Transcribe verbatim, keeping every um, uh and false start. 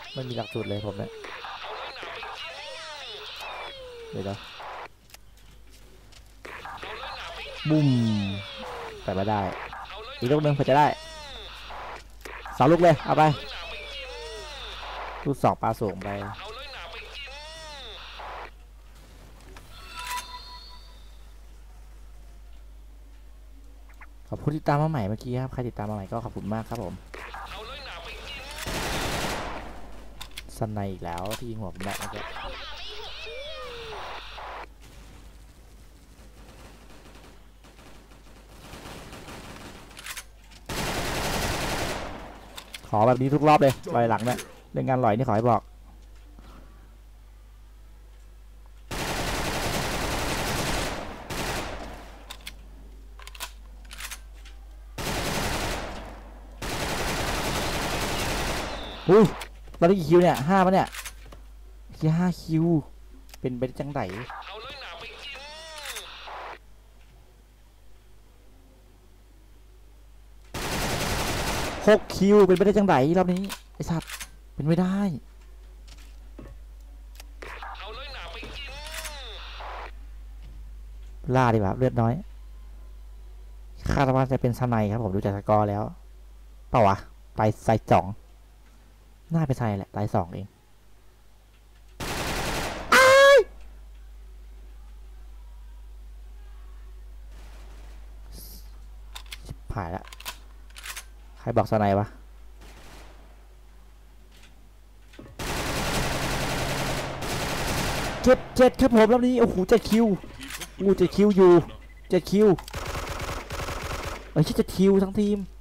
ไม่มีหลักสูตรเลยผมเนี่ยเดี๋ยวบุ้มแต่ไม่ได้อีกลูกหนึ่งเพื่อจะได้สองลูกเลยเอาไปลูกสองปลาสูงไปขอบคุณที่ตามมาใหม่เมื่อกี้ครับใครติดตามมาใหม่ก็ขอบคุณมากครับผมสไนอีกแล้วที่ยิงหัวผมแบบนี้ขอแบบนี้ทุกรอบเลยลอยหลังเนี่ยเรื่องงานลอยนี่ขอให้บอกอุ้ยตอนนี้กี่คิวเนี่ยห้าปะเนี่ยคิวห้าคิวเป็นไปจังไดหกคิวเป็นไปได้จังไดรอบนี้ไอ้สัตว์เป็นไม่ได้ล่าดีกว่าเลือดน้อยคาดว่าจะเป็นสไนครับผมดูจากสกอร์แล้วเปล่าวะตายใส่จ่องน่าไปใส่แหละตายสองเองชิบหายละใครบอกสไนวะเจ็ดเจ็ดครับผมรอบนี้โอ้โหเจ็ดคิวอู้เจ็ดคิวอยู่เจ็ดคิวเอ้ยเจ็ดคิวทั้งทีม